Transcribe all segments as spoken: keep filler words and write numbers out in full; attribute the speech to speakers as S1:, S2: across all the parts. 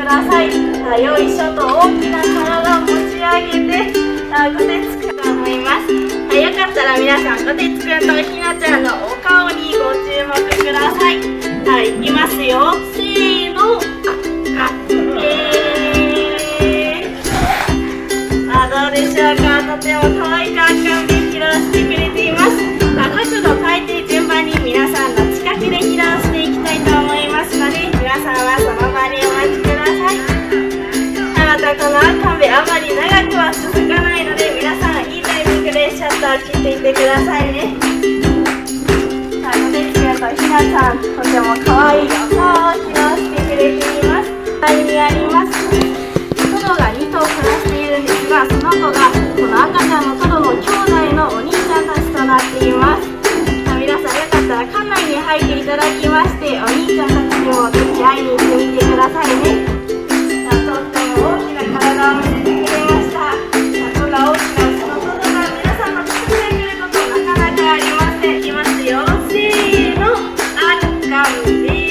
S1: ください。あ、よいしょと大きな体を持ち上げて、あ、こてつくんと思います。はい、よかったら皆さんこてつくんとひなちゃんのお顔にご注目ください。はい、いきますよ。せーの。あ、えー、あ、どうでしょうか。とても可愛いカンカンで披露してくれています。あ、角度変えて順番に皆さんの近くで披露していきたいと思いますので、皆さんはその場でお待ちください。またこのアカンベあまり長くは続かないので、皆さんいいタイミングでシャッター切っていってくださいね。さあ、こてつくんとひなちゃん、とても可愛いお顔を披露してくれています。隣にありますトドがにとう暮らしているんですが、その子がこの赤ちゃんのトドの兄弟のお兄ちゃんたちとなっています。さあ、皆さんよかったら館内に入っていただきまして、お兄ちゃんたちにもぜひ会いに行ってみてくださいね。さあ、とっても大きな体を見せてくれました。さあ、こんな大きなそのトドが皆さんの近くで来ることなかなかありません。いきますよ。せーの。あっかんべー。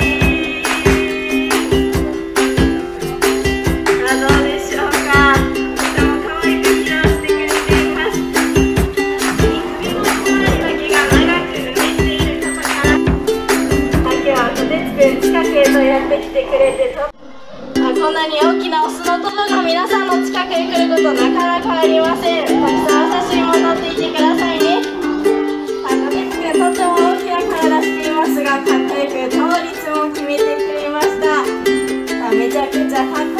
S1: 近くへとやってきてくれてと、あ、こんなに大きなオスのトドが皆さんの近くへ来ることなかなかありません。たくさんお写真も撮っていってくださいね。あ、こてつくんとっても大きな体していますが、かっこよく倒立も決めてくれました。あ、めちゃくちゃかっこ